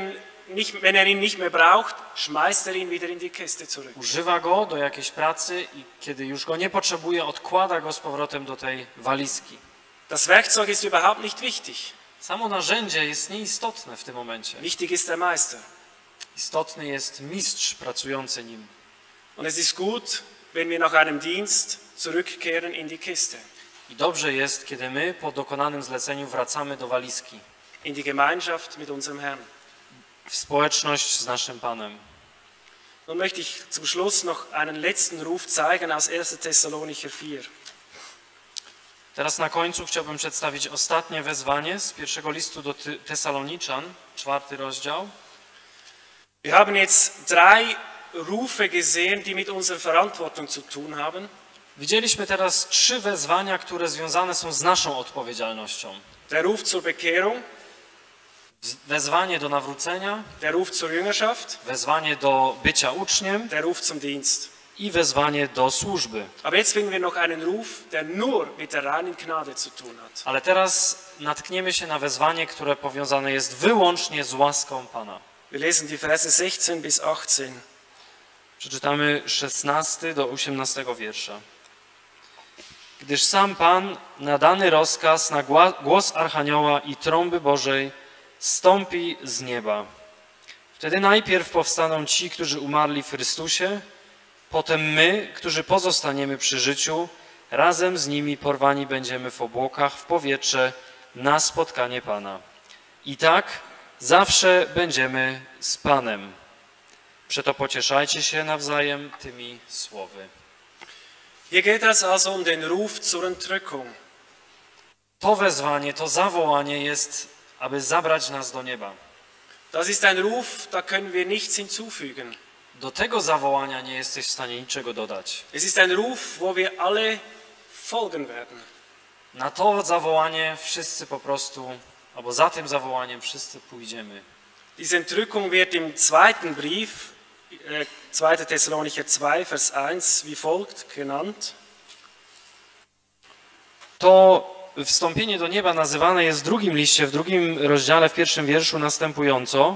nicht, wenn er ihn nicht mehr braucht, schmeißt er ihn wieder in die Kiste zurück. Używa go do jakiejś pracy i kiedy już go nie potrzebuje, odkłada go z powrotem do tej walizki. Das Werkzeug ist überhaupt nicht wichtig. Samo narzędzie jest nieistotne w tym momencie. Wichtig ist der Meister. Istotny jest mistrz pracujący nim. Und es ist gut, wenn wir nach einem Dienst zurückkehren in die Kiste. I dobrze jest, kiedy my po dokonanym zleceniu wracamy do walizki. In die Gemeinschaft mit unserem Herrn. W społeczność z naszym Panem. Nun möchte ich zum Schluss noch einen letzten Ruf zeigen aus erster Thessalonicher vier. Teraz na końcu chciałbym przedstawić ostatnie wezwanie z pierwszego listu do Tesaloniczan, czwarty rozdział. Wir haben jetzt drei Rufe gesehen, die mit unserer Verantwortung zu tun haben. Widzieliśmy teraz trzy wezwania, które związane są z naszą odpowiedzialnością. Der Ruf zur Bekehrung, Wezwanie do nawrócenia, der Ruf zur Jüngerschaft, wezwanie do bycia uczniem der Ruf zum Dienst. i wezwanie do służby. Aber jetzt finden wir noch einen Ruf, der nur mit der reinen Gnade zu tun hat. Ale teraz natkniemy się na wezwanie, które powiązane jest wyłącznie z łaską Pana. Wir lesen die Verse sechzehn bis achtzehn. Przeczytamy szesnasty do osiemnastego wiersza. Gdyż sam Pan na dany rozkaz, na głos Archanioła i trąby Bożej zstąpi z nieba. Wtedy najpierw powstaną ci, którzy umarli w Chrystusie, potem my, którzy pozostaniemy przy życiu, razem z nimi porwani będziemy w obłokach, w powietrze, na spotkanie Pana. I tak zawsze będziemy z Panem. Przeto pocieszajcie się nawzajem tymi słowy. Hier geht es also um den Ruf zur Entrückung. To wezwanie, to zawołanie jest, aby zabrać nas do nieba. Das ist ein Ruf, da können wir nichts hinzufügen. Do tego zawołania nie jesteś w stanie niczego dodać. Es ist ein Ruf, wo wir alle folgen werden. Na to zawołanie wszyscy po prostu, albo za tym zawołaniem wszyscy pójdziemy. Diese Entrückung wird im zweiten Brief, äh, zweiter Thessalonicher zwei, Vers eins, wie folgt genannt. To wstąpienie do nieba nazywane jest w drugim liście, w drugim rozdziale, w pierwszym wierszu następująco.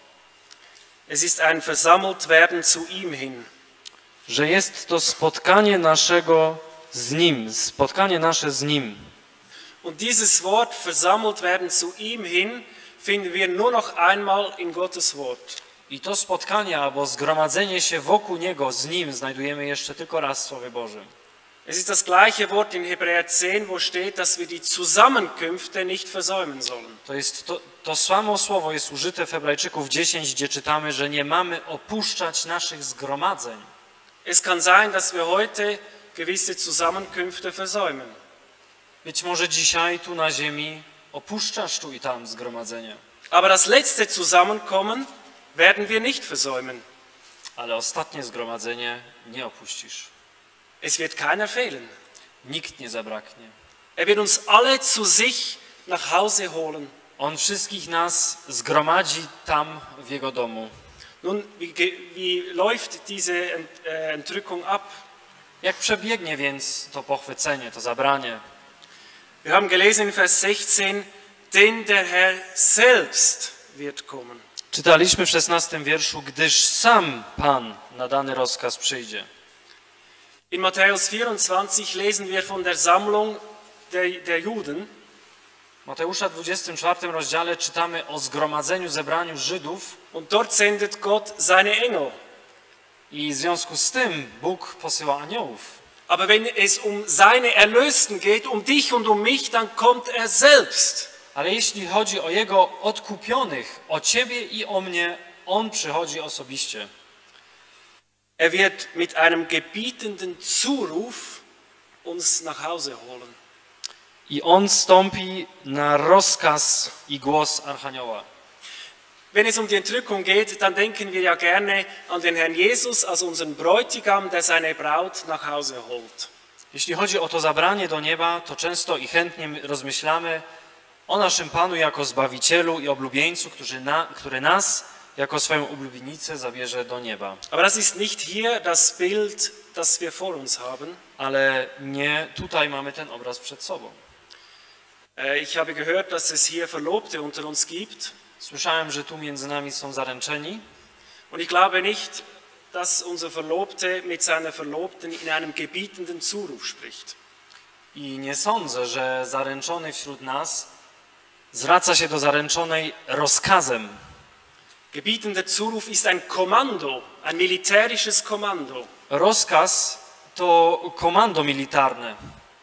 Es ist ein versammelt werden zu ihm hin. Że jest to spotkanie naszego z Nim, spotkanie nasze z Nim. Und dieses Wort versammelt werden zu ihm hin finden wir nur noch einmal in Gottes Wort. I to spotkanie albo zgromadzenie się wokół Niego, z Nim znajdujemy jeszcze tylko raz w Słowie Bożym. Es ist das gleiche Wort in Hebräer zehn, wo steht, dass wir die Zusammenkünfte nicht versäumen sollen. To jest to, to samo słowo jest użyte w Hebrajczyków dziesięć, gdzie czytamy, że nie mamy opuszczać naszych zgromadzeń. Es kann sein, dass wir heute gewisse Zusammenkünfte versäumen. Być może dzisiaj tu na ziemi opuszczasz tu i tam zgromadzenie. Aber das letzte Zusammenkommen werden wir nicht versäumen. Ale ostatnie zgromadzenie nie opuścisz. Es wird keiner fehlen. Nikt nie zabraknie. Er wird uns alle zu sich nach Hause holen. On wszystkich nas zgromadzi tam w Jego domu. Nun, wie, wie läuft diese Entrückung ab? Jak przebiegnie więc to pochwycenie, to zabranie? Wir haben gelesen in Vers sechzehn, denn der Herr selbst wird kommen. Czytaliśmy w szesnastym wierszu, gdyż sam Pan na dany rozkaz przyjdzie. In Matthäus vierundzwanzig lesen wir von der Sammlung der, der Juden. W Mateusza dwudziestym czwartym rozdziale czytamy o zgromadzeniu, zebraniu Żydów. Und dort sendet Gott seine Engel. I w związku z tym Bóg posyła aniołów. Aber wenn es um seine Erlösten geht, um dich und um mich, dann kommt er selbst. Ale jeśli chodzi o Jego odkupionych, o Ciebie i o mnie, On przychodzi osobiście. Er wird mit einem gebietenden Zuruf uns nach Hause holen. I On stąpi na rozkaz i głos Archanioła. Wenn es um die Entrückung geht, dann denken wir ja gerne an den Herrn Jesus als unseren Bräutigam, der seine Braut nach Hause holt. Jeśli chodzi o to zabranie do nieba, to często i chętnie rozmyślamy o naszym Panu jako Zbawicielu i oblubieńcu, który, na, który nas jako swoją ulubienicę zabierze do nieba. Aber das ist nicht hier das Bild, das wir vor uns haben. Ale nie tutaj mamy ten obraz przed sobą. Ich habe gehört, dass es hier Verlobte unter uns gibt. Słyszałem, że tu między nami są zaręczeni. Und ich glaube nicht, dass unser Verlobte mit seiner Verlobten in einem gebietenden Zuruf spricht. I nie sądzę, że zaręczony wśród nas zwraca się do zaręczonej rozkazem. Gebietender Zuruf ist ein Kommando, ein militärisches Kommando. Rozkaz to komando militarne.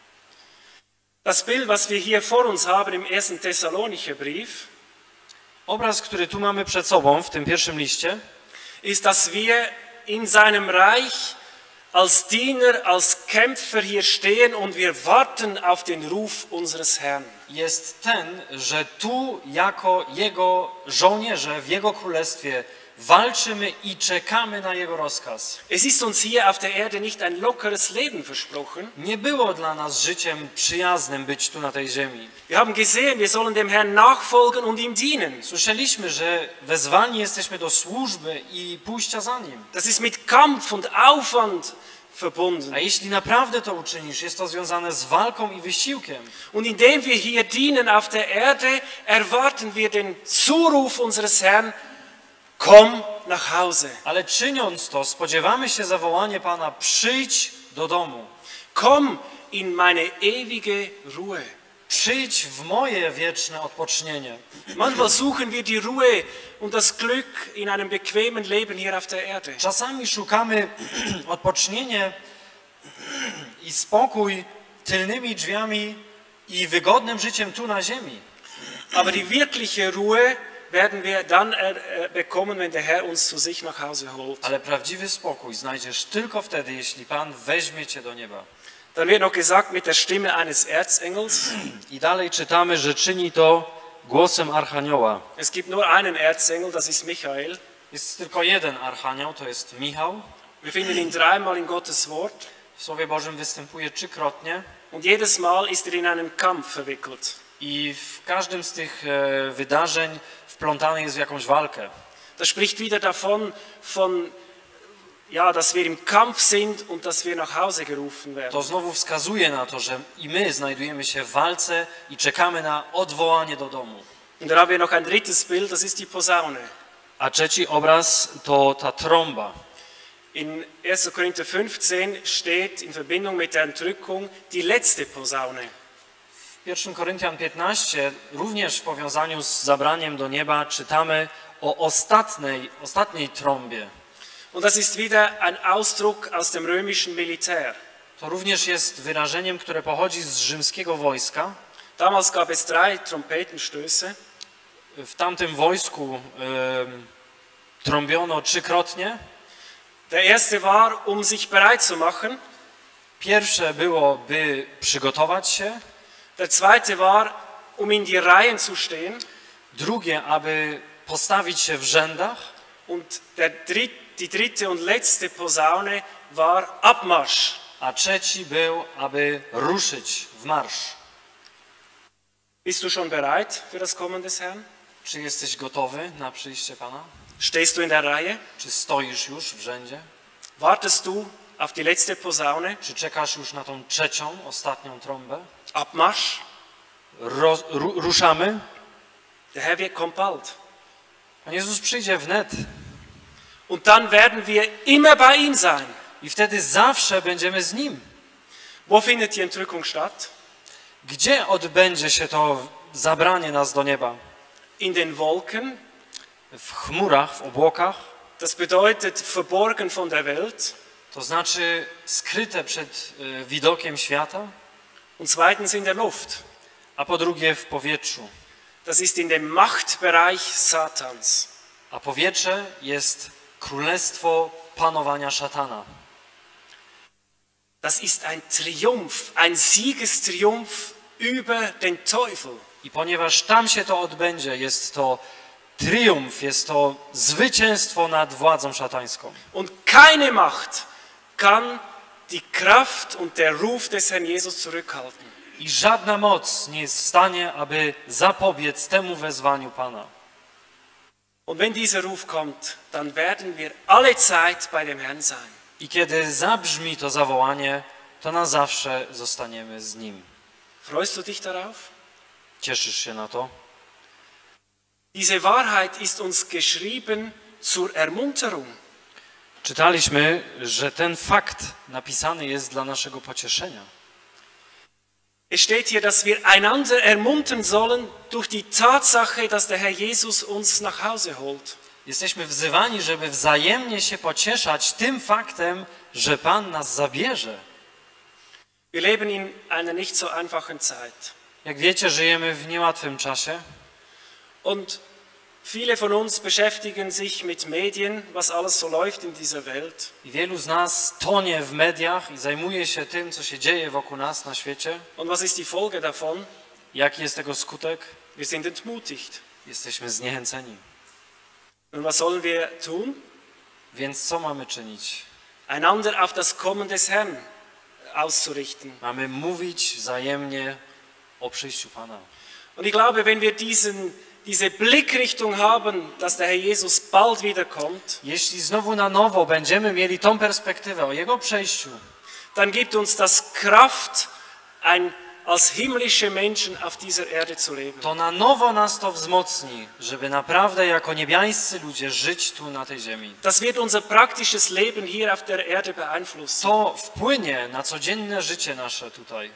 Das Bild, was wir hier vor uns haben im ersten Thessalonicher Brief, Obraz, który tu mamy przed sobą w tym pierwszym liście, ist, dass wir in seinem Reich als Diener, als Kämpfer hier stehen und wir warten auf den Ruf unseres Herrn. jest ten, że tu jako Jego żołnierze w Jego królestwie walczymy i czekamy na Jego rozkaz. Es ist uns hier auf der Erde nicht ein lockeres Leben versprochen. Nie było dla nas życiem przyjaznym być tu na tej ziemi. Wir haben gesehen, wir sollen dem Herrn nachfolgen und ihm dienen. Słyszeliśmy, że wezwani jesteśmy do służby i pójścia za Nim. Das ist mit Kampf und Aufwand verbunden. A jeśli naprawdę to uczynisz, jest to związane z walką i wysiłkiem. Und indem wir hier dienen auf der Erde, erwarten wir den Zuruf unseres Herrn, komm nach Hause. Ale czyniąc to, spodziewamy się zawołania Pana, przyjdź do domu. Komm in meine ewige Ruhe. Przyjdź w moje wieczne odpocznienie. Manchmal suchen wir die Ruhe und das Glück in einem bequemen Leben hier auf der Erde. Czasami szukamy odpocznienie i spokój tylnymi drzwiami i wygodnym życiem tu na ziemi. Aber die wirkliche Ruhe werden wir dann bekommen, wenn der Herr uns zu sich nach Hause holt. Ale prawdziwy spokój znajdziesz tylko wtedy, jeśli Pan weźmie cię do nieba. Dann wird noch gesagt, mit der Stimme eines Erzengels. I dalej czytamy, że czyni to głosem archanioła. Es gibt nur einen Erzengel, das ist Michael. Jest tylko jeden archanioł, to jest Michał. Wir finden ihn dreimal in Gottes Wort. W Słowie Bożym występuje trzykrotnie. Und jedes Mal ist er in einen Kampf verwickelt. I w każdym z tych e, wydarzeń wplątany jest w jakąś walkę. Das spricht wieder davon, von, ja, dass wir im Kampf sind und dass wir nach Hause gerufen werden. To znowu wskazuje na to, że i my znajdujemy się w walce i czekamy na odwołanie do domu. Und dann haben wir noch ein drittes Bild, das ist die Posaune. A trzeci obraz to ta trąba. In erster Korinther fünfzehn steht in Verbindung mit der Entrückung die letzte Posaune. W pierwszym Koryntian piętnaście, również w powiązaniu z zabraniem do nieba, czytamy o ostatniej, ostatniej trąbie. Und das ist wieder ein Ausdruck aus dem römischen Militär. To również jest wyrażeniem, które pochodzi z rzymskiego wojska. Damals gab es drei Trompetenstöße. W tamtym wojsku y, trąbiono trzykrotnie. Der erste war, um sich bereit zu machen. Pierwsze było, by przygotować się. Der zweite war, um in die Reihen zu stehen. Drugie, aby postawić się w rzędach. Und der dritt, die dritte und letzte Posaune war Abmarsch. A trzeci był, aby ruszyć w marsz. Bist du schon bereit für das Kommen des Herrn? Czy jesteś gotowy na przyjście Pana? Stehst du in der Reihe? Czy stoisz już w rzędzie? Wartest du auf die letzte Posaune? Czy czekasz już na tą trzecią, ostatnią trąbę? Abmarsch. Ro, ru, ruszamy. Der Herr wird kommt bald. Pan Jezus przyjdzie wnet. Und dann werden wir immer bei ihm sein. I wtedy zawsze będziemy z Nim. Wo findet die Entrückung statt? Gdzie odbędzie się to zabranie nas do nieba? In den Wolken. W chmurach, w obłokach. Das bedeutet verborgen von der Welt. To znaczy skryte przed y, widokiem świata. Und zweitens in der Luft. A po drugie w powietrzu. Das ist in dem Machtbereich Satans. A powietrze jest królestwo panowania szatana. Das ist ein Triumph, ein Siegestriumph über den Teufel. I ponieważ tam się to odbędzie, jest to triumf, jest to zwycięstwo nad władzą szatańską. Und keine Macht kann die Kraft und der Ruf des Herrn Jesus zurückhalten. I żadna moc nie jest w stanie, aby zapobiec temu wezwaniu Pana. Und wenn dieser Ruf kommt, dann werden wir alle Zeit bei dem Herrn sein. I kiedy zabrzmi to zawołanie, to na zawsze zostaniemy z Nim. Freust du dich darauf? Cieszysz się na to? Diese Wahrheit ist uns geschrieben zur Ermunterung. Czytaliśmy, że ten fakt napisany jest dla naszego pocieszenia. Es steht hier, dass wir einander ermuntern sollen durch die Tatsache, dass der Herr Jesus uns nach Hause holt. Jesteśmy wzywani, żeby wzajemnie się pocieszać tym faktem, że Pan nas zabierze. Wir leben in einer nicht so einfachen Zeit. Jak wiecie, żyjemy w niełatwym czasie. Und viele von uns beschäftigen sich mit Medien, was alles so läuft in dieser Welt. I wielu z nas tonie w mediach i zajmuje się tym, co się dzieje wokół nas na świecie. Und was ist die Folge davon? Jaki jest tego skutek? Wir sind entmutigt. Jesteśmy zniechęceni. Und was sollen wir tun? Więc co mamy czynić? Einander auf das Kommen des Herrn auszurichten. Mamy mówić wzajemnie o przyjściu Pana. Und ich glaube, wenn wir diesen, diese Blickrichtung haben, dass der Herr Jesus bald wiederkommt, Jeśli znowu na nowo będziemy mieli tą perspektywę o Jego przejściu, dann gibt uns das Kraft, ein, als himmlische Menschen auf dieser Erde zu leben. to na nowo nas to wzmocni, żeby naprawdę jako niebiańscy ludzie żyć tu na tej ziemi. Das wird unser praktisches Leben hier auf der Erde beeinflussen. To wpłynie na codzienne życie nasze tutaj.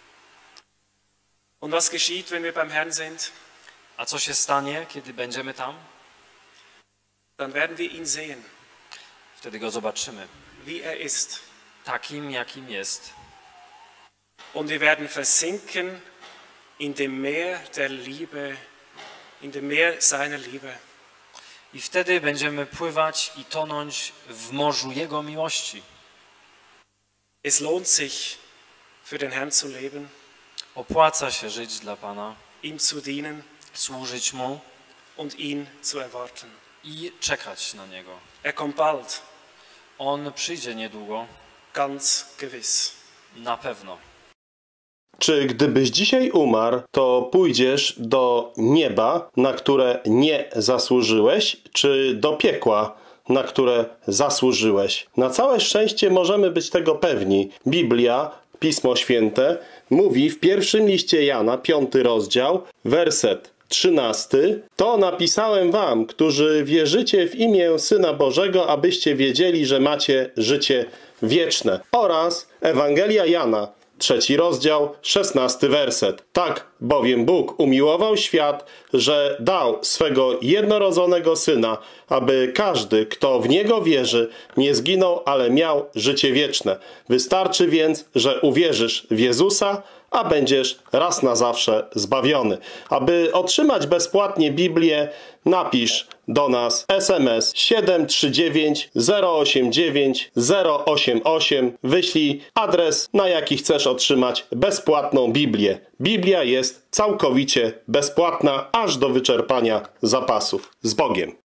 Und was geschieht, wenn wir beim Herrn sind? A co się stanie, kiedy będziemy tam? Dann werden wir ihn sehen, Wtedy Go zobaczymy. wie er ist. Takim, jakim jest. Und wir werden versinken in dem Meer der Liebe, in dem Meer seiner Liebe. I wtedy będziemy pływać i tonąć w morzu Jego miłości. Es lohnt sich, für den Herrn zu leben, Opłaca się żyć dla Pana, ihm zu dienen służyć Mu und ihn zu erwarten. i czekać na Niego. Er kommt bald, On przyjdzie niedługo, ganz gewiss. na pewno. Czy gdybyś dzisiaj umarł, to pójdziesz do nieba, na które nie zasłużyłeś, czy do piekła, na które zasłużyłeś? Na całe szczęście możemy być tego pewni. Biblia, Pismo Święte, mówi w pierwszym liście Jana, piąty rozdział, werset trzynasty. To napisałem wam, którzy wierzycie w imię Syna Bożego, abyście wiedzieli, że macie życie wieczne. Oraz Ewangelia Jana, trzeci rozdział, szesnasty werset. Tak bowiem Bóg umiłował świat, że dał swego jednorodzonego Syna, aby każdy, kto w Niego wierzy, nie zginął, ale miał życie wieczne. Wystarczy więc, że uwierzysz w Jezusa, a będziesz raz na zawsze zbawiony. Aby otrzymać bezpłatnie Biblię, napisz do nas es em es siedem trzy dziewięć zero osiem dziewięć zero osiem osiem. Wyślij adres, na jaki chcesz otrzymać bezpłatną Biblię. Biblia jest całkowicie bezpłatna, aż do wyczerpania zapasów. Z Bogiem.